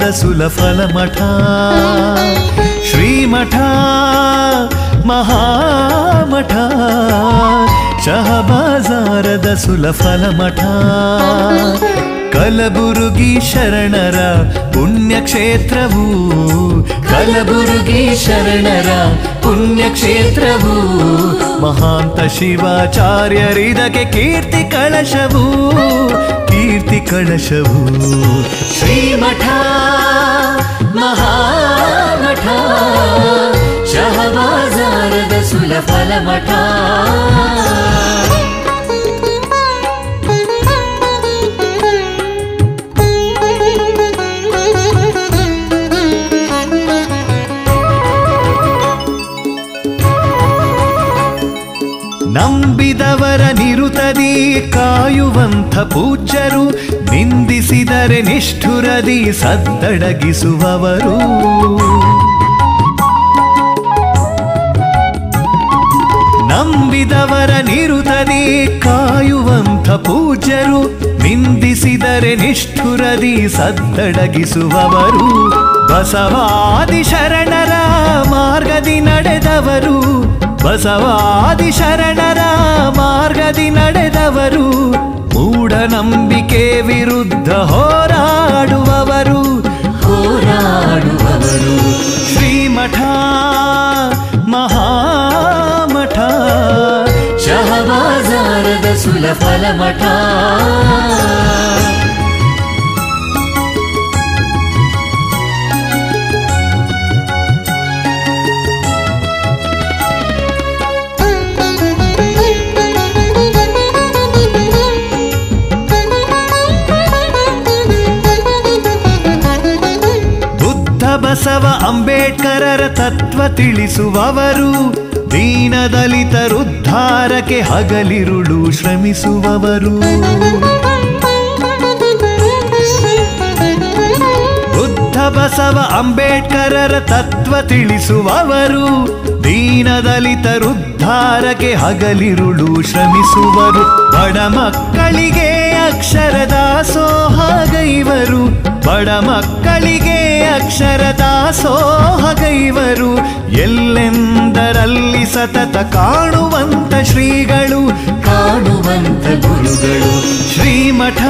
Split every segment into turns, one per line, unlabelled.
सुलफलमठ श्रीमठ महामठ शहबाजाರದ सुलफलमठ कलबुर्गी शरणर पुण्यक्षेत्रवू कलबुर्गी शरणर पुण्यक्षेत्रवू महांत शिवाचार्यरिदके कीर्ति कलशवू श्रीमठ महामठ शहबाजाರದ सुलफलमठ ನಂಬಿದವರ ನಿರುತದಿ ಕಾಯುವಂಥ ಪೂಜ್ಯರು ನಿಂದಿಸಿದರೆ ನಿಷ್ಠುರದಿ ಸದ್ದಡಗಿಸುವವರು ನಂಬಿದವರ ನಿರುತದಿ ಕಾಯುವಂಥ ಪೂಜ್ಯರು ನಿಂದಿಸಿದರೆ ನಿಷ್ಠುರದಿ ಸದ್ದಡಗಿಸುವವರು ಬಸವಾದಿ ಶರಣರ ಮಾರ್ಗದಿ ನಡೆದವರು ಬಸವಾದಿ ಶರಣರ ಮಾರ್ಗದಿ ನಡೆದವರು ಮೂಢನಂಬಿಕೆ ವಿರುದ್ಧ ಹೋರಾಡುವವರು ಶ್ರೀಮಠ ಮಹಾಮಠ ಶಹಬಾಜಾರದ ಸುಲಫಲಮಠ ಬಸವ ಅಂಬೇಡ್ಕರರ ತತ್ವ ತಿಳಿಸುವವರು ದೀನದಲಿತರುದ್ಧಾರಕ್ಕೆ ಹಗಲಿರುಳು ಶ್ರಮಿಸುವವರು ಬುದ್ಧ ಬಸವ ಅಂಬೇಡ್ಕರರ ತತ್ವ ತಿಳಿಸುವವರು ದೀನದಲಿತರುದ್ಧಾರಕ್ಕೆ ಹಗಲಿರುಳು ಶ್ರಮಿಸುವರು ಬಡ ಮಕ್ಕಳಿಗೆ ಅಕ್ಷರದ ಸೋಹಾಗೈವರು ಬಡ ಮಕ್ಕಳಿಗೆ ಅಕ್ಷರದ ಸೋಹಗೈವರು ಎಲ್ಲೆಂದರಲ್ಲಿ ಸತತ ಕಾಣುವಂತ ಶ್ರೀಗಳು ಕಾಣುವಂತ ಗುರುಗಳು ಶ್ರೀಮಠ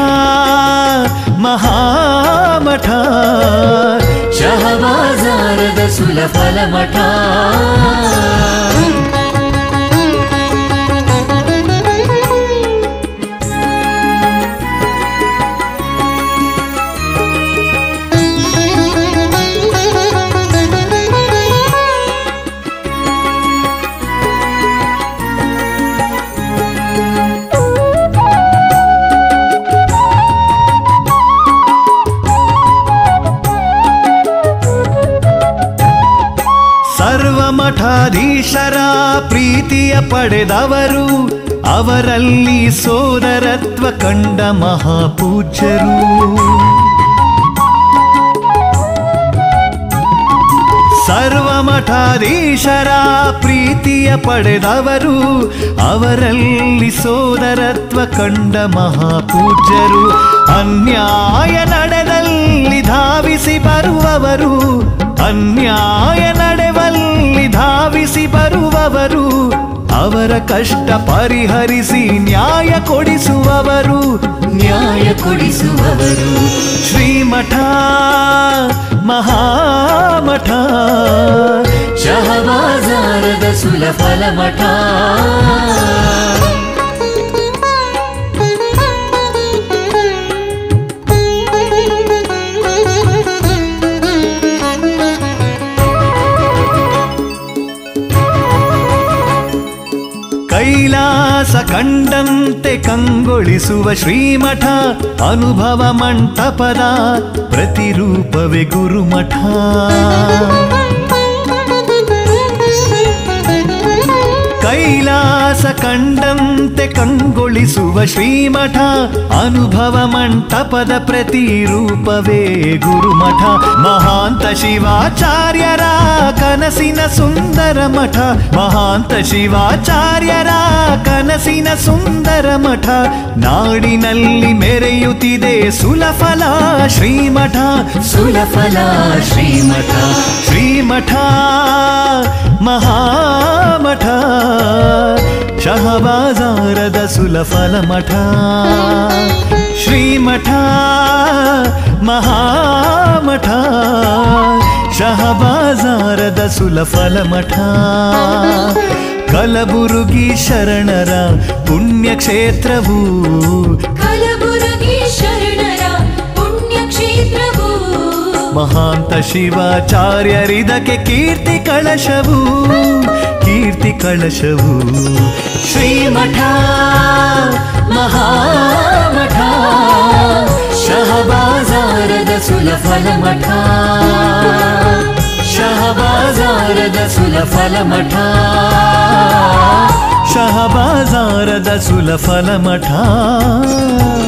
ಮಹಾಮಠ ಶಹಬಾಜಾರದ ಸುಲಫಲಮಠ ಮಠಾಧೀಶರ ಪ್ರೀತಿಯ ಪಡೆದವರು ಅವರಲ್ಲಿ ಸೋದರತ್ವ ಕಂಡ ಮಹಾಪೂಜ್ಯರು ಸರ್ವ ಮಠಾಧೀಶರ ಪ್ರೀತಿಯ ಪಡೆದವರು ಅವರಲ್ಲಿ ಸೋದರತ್ವ ಕಂಡ ಮಹಾಪೂಜ್ಯರು ಅನ್ಯಾಯ ನಡೆದಲ್ಲಿ ಧಾವಿಸಿ ಬರುವವರು ಅನ್ಯಾಯ ನಡೆವಲ್ಲಿ ಧಾವಿಸಿ ಬರುವವರು ಅವರ ಕಷ್ಟ ಪರಿಹರಿಸಿ ನ್ಯಾಯ ಕೊಡಿಸುವವರು ಶ್ರೀಮಠ ಮಹಾಮಠ ಶಹಬಾಜಾರದ ಸುಲಫಲಮಠ ಕೈಲಾಸ ಕಂಡಂತೆ ಕಂಗೊಳಿಸುವ ಶ್ರೀಮಠ ಅನುಭವ ಮಂಟಪದ ಪ್ರತಿರೂಪವೇ ಗುರುಮಠ. ಕೈಲಾಸ ಕಂಡಂತೆ ಕಂಗೊಳಿಸುವ ಶ್ರೀಮಠ ಅನುಭವ ಮಂಟಪದ ಪ್ರತಿರೂಪವೇ ಗುರುಮಠ ಮಹಾಂತ ಶಿವಾಚಾರ್ಯರ ಕನಸಿನ ಸುಂದರ ಮಠ ಮಹಾಂತ ಶಿವಾಚಾರ್ಯರ ಕನಸಿನ ಸುಂದರ ಮಠ ನಾಡಿನಲ್ಲಿ ಮೆರೆಯುತ್ತಿದೆ ಸುಲಫಲ ಶ್ರೀಮಠ ಸುಲಫಲ ಶ್ರೀಮಠ ಶ್ರೀಮಠ ಮಹಾಮಠ ಶಹಬಾಜಾರದ ಸುಲಫಲ ಮಠ ಶ್ರೀಮಠ ಮಹಾಮಠ ಶಹಬಾಜಾರದ ಸುಲಫಲ ಮಠ ಕಲಬುರಗಿ ಶರಣರ ಪುಣ್ಯಕ್ಷೇತ್ರವು
ಕಲಬುರಗಿ ಶರಣರ ಪುಣ್ಯಕ್ಷೇತ್ರವು
ಮಹಾಂತ ಶಿವಾಚಾರ್ಯರಿದಕ್ಕೆ ಕೀರ್ತಿ ಕಳಶವು ಕೀರ್ತಿ ಕಳಶವು ಶ್ರೀಮಠ ಮಹಾಮಠ ಶಹಬಾಜಾರದ ಸುಲಫಲ ಮಠ ಶಹಬಾಜಾರದ ಸುಲಫಲ ಮಠ ಶಹಬಾಜಾರದ ಸುಲಫಲ ಮಠ